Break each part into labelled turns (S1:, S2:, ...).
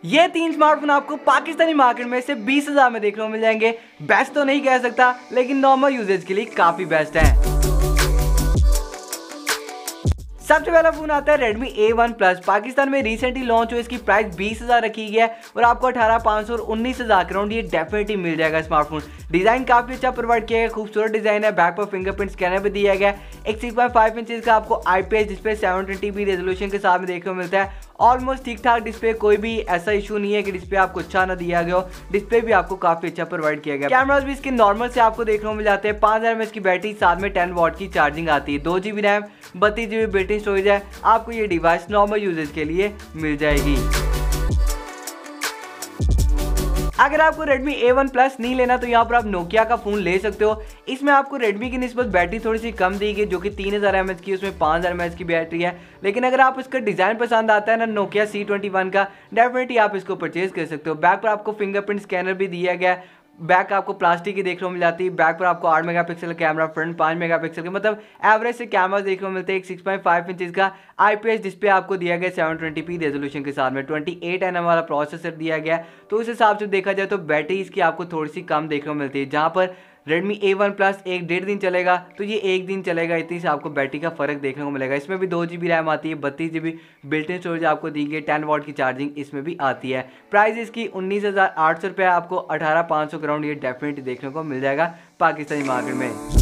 S1: ये 3 स्मार्टफोन आपको पाकिस्तानी मार्केट में से 20,000 में देखने को मिल जाएंगे। बेस्ट तो नहीं कह सकता, लेकिन नॉर्मल यूजेज के लिए काफी बेस्ट है। सबसे पहला फोन आता है Redmi A1 Plus। पाकिस्तान में रिसेंटली लॉन्च हुई, इसकी प्राइस 20,000 रखी गई है और आपको 18,500 और 19,000 के राउंड ये डेफिनेटली मिल जाएगा स्मार्टफोन। डिजाइन काफी अच्छा प्रोवाइड किया गया, खूबसूरत डिजाइन है। बैक पर फिंगरप्रिंट स्कैनर भी दिया गया है। एक 6.5 इंच का आपको IPS डिस्प्ले 720p रेजोल्यूशन के साथ में देखने को मिलता है। ऑलमोस्ट ठीक ठाक डिस्प्ले, कोई भी ऐसा इशू नहीं है कि डिस्प्ले आपको अच्छा ना दिया गया हो। डिस्प्ले भी आपको काफी अच्छा प्रोवाइड किया गया। कैमरास भी इसके नॉर्मल से आपको देखने को मिल जाते हैं। 5000 mAh की बैटरी, साथ में 10 वॉट की चार्जिंग आती है। 2GB RAM, 32GB built-in storage है। आपको ये डिवाइस नॉर्मल यूजेज के लिए मिल जाएगी। अगर आपको Redmi A1 Plus नहीं लेना तो यहाँ पर आप नोकिया का फोन ले सकते हो। इसमें आपको Redmi की निस्बत बैटरी थोड़ी सी कम दी गई, जो कि 3000 mAh की, उसमें 5000 mAh की बैटरी है। लेकिन अगर आप इसका डिजाइन पसंद आता है ना नोकिया C21 का, डेफिनेटली आप इसको परचेज कर सकते हो। बैक पर आपको फिंगरप्रिंट स्कैनर भी दिया गया है। बैक आपको प्लास्टिक की देखने को मिल जाती है। बैक पर आपको 8 मेगापिक्सल कैमरा, फ्रंट 5 मेगापिक्सल के, मतलब एवरेज से कैमरा देखने को मिलते हैं। एक 6.5 इंच का IPS डिस्प्ले आपको दिया गया 720p रेजोल्यूशन के साथ में। 28nm वाला प्रोसेसर दिया गया, तो उस हिसाब से देखा जाए तो बैटरी इसकी आपको थोड़ी सी कम देखने को मिलती है। जहाँ पर Redmi A1 Plus 1-1.5 दिन चलेगा, तो ये 1 दिन चलेगा। इतनी से आपको बैटरी का फर्क देखने को मिलेगा। इसमें भी 2GB रैम आती है, 32GB बिल्ट-इन स्टोरेज आपको दी गई, 10 वॉट की चार्जिंग इसमें भी आती है। प्राइस इसकी 19,800 रुपये, आपको 18,500 के राउंड ये डेफिनेटली देखने को मिल जाएगा पाकिस्तानी मार्केट में।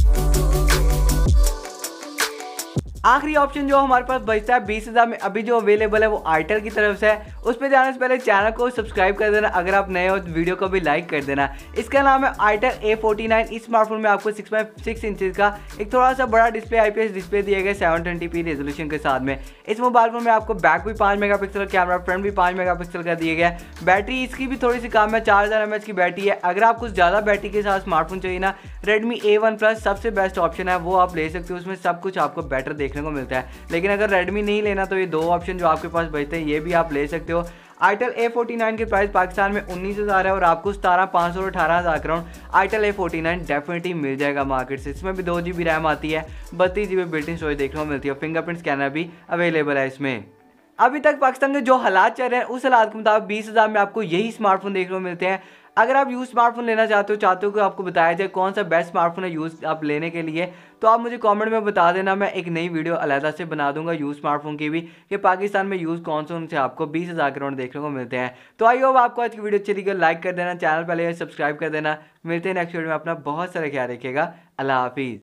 S1: आखिरी ऑप्शन जो हमारे पास बचता है 20,000 में अभी जो अवेलेबल है, वो आईटेल की तरफ से है। उस पर जाने से पहले चैनल को सब्सक्राइब कर देना, अगर आप नए हो तो वीडियो को भी लाइक कर देना। इसका नाम है आईटेल A49। इस स्मार्टफोन में आपको 6.6 इंच का एक थोड़ा सा बड़ा डिस्प्ले IPS डिस्प्ले दिया गया 720p रेजोल्यूशन के साथ में। इस मोबाइल फोन में आपको बैक भी 5 मेगापिक्सल कैमरा, फ्रंट भी 5 मेगापिक्सल का दिया गया है। बैटरी इसकी भी थोड़ी सी कम है, 4000 mAh की बैटरी है। अगर आप कुछ ज़्यादा बैटरी के साथ स्मार्टफोन चाहिए ना, Redmi A1 Plus सबसे बेस्ट ऑप्शन है, वो आप ले सकते हो। उसमें सब कुछ आपको बेटर देखने को मिलता है। लेकिन अगर Redmi नहीं लेना तो ये दो ऑप्शन जो आपके पास बचते हैं, ये भी आप ले सकते हो। आईटेल A49 की प्राइस पाकिस्तान में 19,000 है और आपको 17,500 और 18,000 के राउंड आईटेल A49 डेफिनेटली मिल जाएगा मार्केट से। इसमें भी 2GB रैम आती है, 32GB बिल्ट-इन स्टोरेज देखने को मिलती है। फिंगरप्रिंट स्कैनर भी अवेलेबल है इसमें। अभी तक पाकिस्तान के जो हालात चल रहे हैं, उस हालात के मुताबिक 20,000 में आपको यही स्मार्टफोन देखने को मिलते हैं। अगर आप यूज स्मार्टफोन लेना चाहते हो कि आपको बताया जाए कौन सा बेस्ट स्मार्टफोन है यूज आप लेने के लिए, तो आप मुझे कमेंट में बता देना। मैं एक नई वीडियो अलहदा से बना दूंगा यूज स्मार्टफोन की भी, कि पाकिस्तान में यूज कौन से उनसे आपको 20,000 के राउंड देखने को मिलते हैं। तो आई होप आपको आज की वीडियो अच्छी लगी, लाइक कर देना, चैनल पहले सब्सक्राइब कर देना। मिलते हैं नेक्स्ट वीडियो में। अपना बहुत सारा ख्याल रखिएगा। अल्लाह हाफिज़।